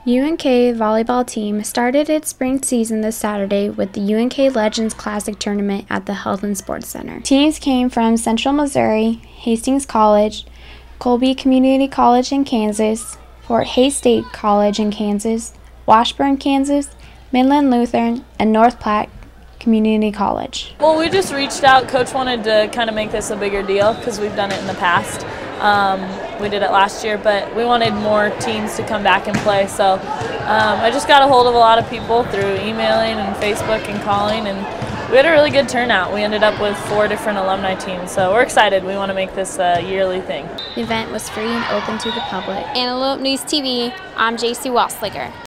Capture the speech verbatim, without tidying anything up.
U N K volleyball team started its spring season this Saturday with the U N K Legends Classic Tournament at the Health and Sports Center. Teams came from Central Missouri, Hastings College, Colby Community College in Kansas, Fort Hays State College in Kansas, Washburn, Kansas, Midland Lutheran, and North Platte Community College. Well, we just reached out. Coach wanted to kind of make this a bigger deal because we've done it in the past. Um, we did it last year, but we wanted more teams to come back and play. So um, I just got a hold of a lot of people through emailing and Facebook and calling, and we had a really good turnout. We ended up with four different alumni teams, so we're excited. We want to make this a yearly thing. The event was free and open to the public. Antelope News T V, I'm J C Wasliger.